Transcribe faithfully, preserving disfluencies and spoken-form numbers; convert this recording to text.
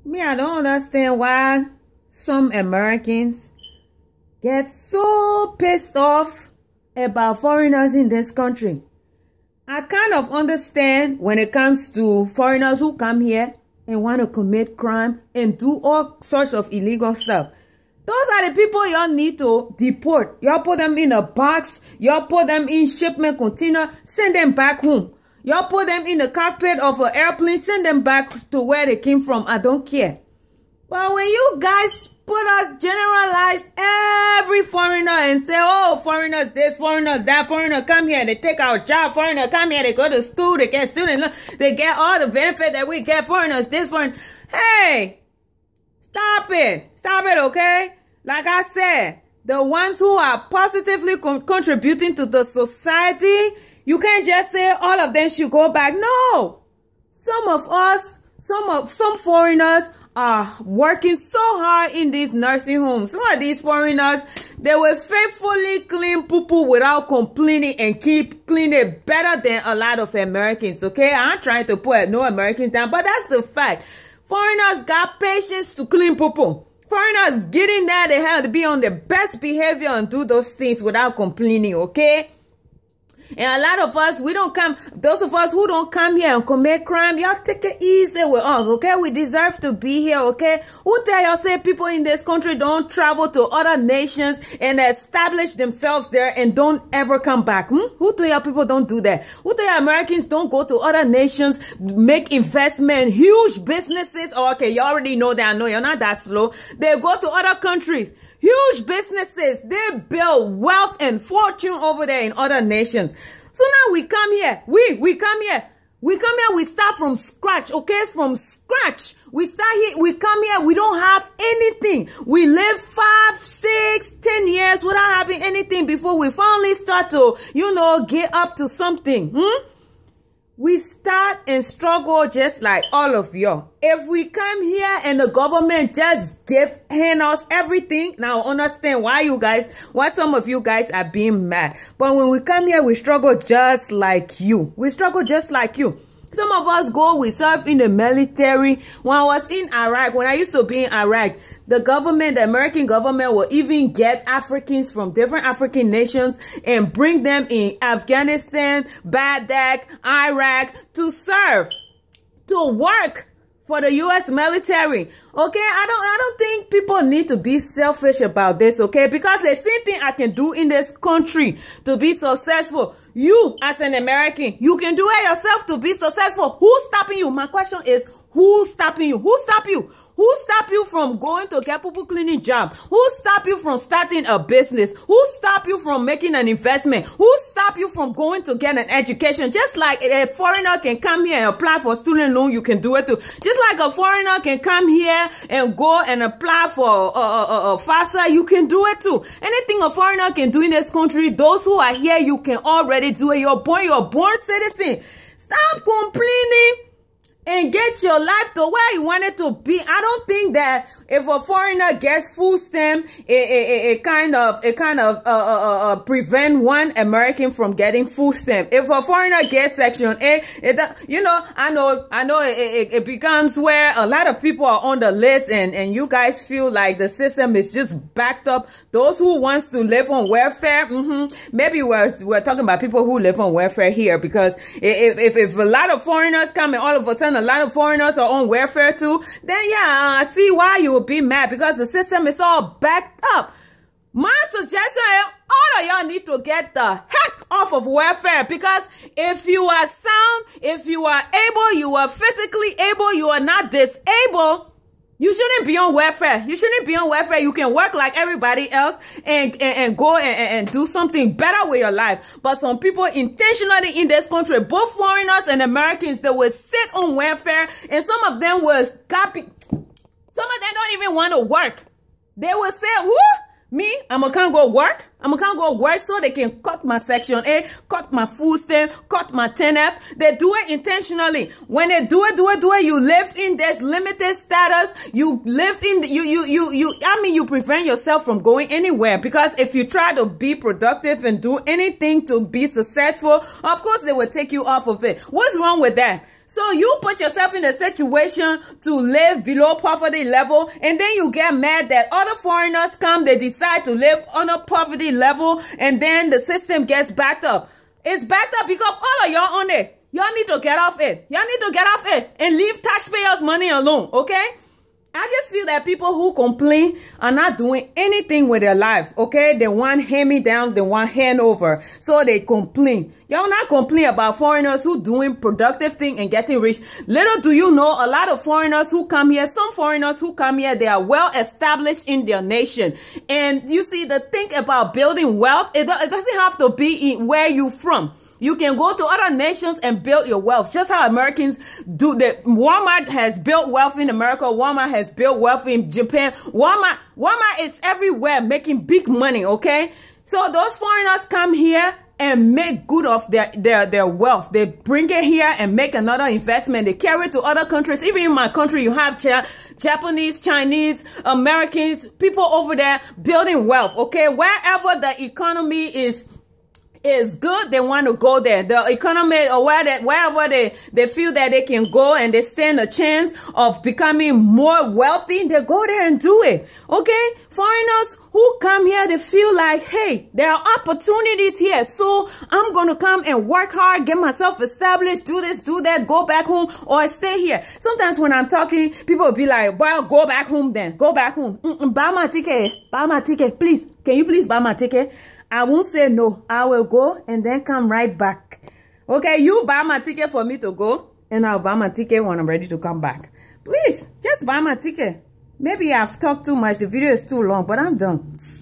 Me, I don't understand why some Americans get so pissed off about foreigners in this country. I kind of understand when it comes to foreigners who come here and want to commit crime and do all sorts of illegal stuff. Those are the people y'all need to deport. Y'all put them in a box. Y'all put them in shipment container. Send them back home. Y'all put them in the cockpit of an airplane. Send them back to where they came from. I don't care. But when you guys put us generalize every foreigner and say, oh, foreigners this, foreigners that, foreigner come here, they take our job, foreigner come here, they go to school, they get student loan, they get all the benefit that we get, foreigners this, foreign. Hey, stop it. Stop it, okay? Like I said, the ones who are positively con contributing to the society, you can't just say all of them should go back. No. Some of us, some of some foreigners are working so hard in these nursing homes. Some of these foreigners, they will faithfully clean poo-poo without complaining and keep cleaning better than a lot of Americans, okay? I'm trying to put no Americans down, but that's the fact. Foreigners got patience to clean poo-poo. Foreigners getting there, they have to be on the best behavior and do those things without complaining, okay? And a lot of us, we don't come, those of us who don't come here and commit crime, y'all take it easy with us, okay? We deserve to be here, okay? Who tell y'all say people in this country don't travel to other nations and establish themselves there and don't ever come back? Hmm? Who tell y'all people don't do that? Who tell y'all Americans don't go to other nations, make investment, huge businesses? Oh, okay, you already know that. I know you're not that slow. They go to other countries. Huge businesses, they build wealth and fortune over there in other nations. So now we come here, we, we come here, we come here, we start from scratch, okay? From scratch. We start here, we come here, we don't have anything. We live five, six, ten years without having anything before we finally start to, you know, get up to something. Hmm? We start and struggle just like all of you. If we come here and the government just give hand us everything, now understand why you guys, why some of you guys are being mad. But when we come here, we struggle just like you. We struggle just like you. Some of us go, we serve in the military. When I was in Iraq, when I used to be in Iraq, the government, the American government will even get Africans from different African nations and bring them in Afghanistan, Baghdad, Iraq to serve, to work for the U S military. Okay, I don't I don't think people need to be selfish about this, okay? Because the same thing I can do in this country to be successful. You, as an American, you can do it yourself to be successful. Who's stopping you? My question is, who's stopping you? Who stop you? Who stop you from going to get people cleaning job? Who stop you from starting a business? Who stop you from making an investment? Who stop you from going to get an education? Just like a foreigner can come here and apply for student loan, you can do it too. Just like a foreigner can come here and go and apply for a uh, uh, uh, FAFSA, you can do it too. Anything a foreigner can do in this country, those who are here, you can already do it. You're born, you're born citizen. Stop complaining and get your life to where you want it to be. I don't think that if a foreigner gets food stamp, it, it, it kind of, it kind of uh, uh, uh, prevent one American from getting food stamp. If a foreigner gets Section A, it, you know, I know, I know it, it, it becomes where a lot of people are on the list, and and you guys feel like the system is just backed up. Those who wants to live on welfare, mm-hmm, maybe we're we're talking about people who live on welfare here, because if if if a lot of foreigners come and all of a sudden a lot of foreigners are on welfare too, then yeah, I see why you be mad, because the system is all backed up. My suggestion is all of y'all need to get the heck off of welfare, because if you are sound, if you are able, you are physically able, you are not disabled, you shouldn't be on welfare. You shouldn't be on welfare. You can work like everybody else and, and, and go and, and do something better with your life. But some people intentionally in this country, both foreigners and Americans, they will sit on welfare, and some of them will copy. Some of them don't even want to work. They will say, whoo, me, I'm going to come go work. I'm going to come go work so they can cut my Section A, cut my food stamp, cut my ten F. They do it intentionally. When they do it, do it, do it, you live in this limited status. You live in, the, you, you, you, you, I mean, you prevent yourself from going anywhere, because if you try to be productive and do anything to be successful, of course, they will take you off of it. What's wrong with that? So you put yourself in a situation to live below poverty level, and then you get mad that other foreigners come, they decide to live on a poverty level, and then the system gets backed up. It's backed up because all of y'all on it. Y'all need to get off it. Y'all need to get off it and leave taxpayers' money alone, okay? I just feel that people who complain are not doing anything with their life, okay? They want hand-me-downs, they want handover, so they complain. Y'all not complain about foreigners who doing productive thing and getting rich. Little do you know, a lot of foreigners who come here, some foreigners who come here, they are well established in their nation. And you see, the thing about building wealth, it, it doesn't have to be in where you from. You can go to other nations and build your wealth. Just how Americans do. The Walmart has built wealth in America. Walmart has built wealth in Japan. Walmart, Walmart is everywhere making big money, okay? So those foreigners come here and make good of their, their, their wealth. They bring it here and make another investment. They carry it to other countries. Even in my country, you have ja Japanese, Chinese, Americans, people over there building wealth, okay? Wherever the economy is is good, they want to go there. The economy, or where they, wherever they, they feel that they can go and they stand a chance of becoming more wealthy, they go there and do it. Okay? Foreigners who come here, they feel like, hey, there are opportunities here, so I'm going to come and work hard, get myself established, do this, do that, go back home, or stay here. Sometimes when I'm talking, people will be like, well, go back home then. Go back home. Mm-mm, buy my ticket. Buy my ticket. Please. Can you please buy my ticket? I won't say no. I will go and then come right back. Okay, you buy my ticket for me to go, and I'll buy my ticket when I'm ready to come back. Please, just buy my ticket. Maybe I've talked too much. The video is too long, but I'm done.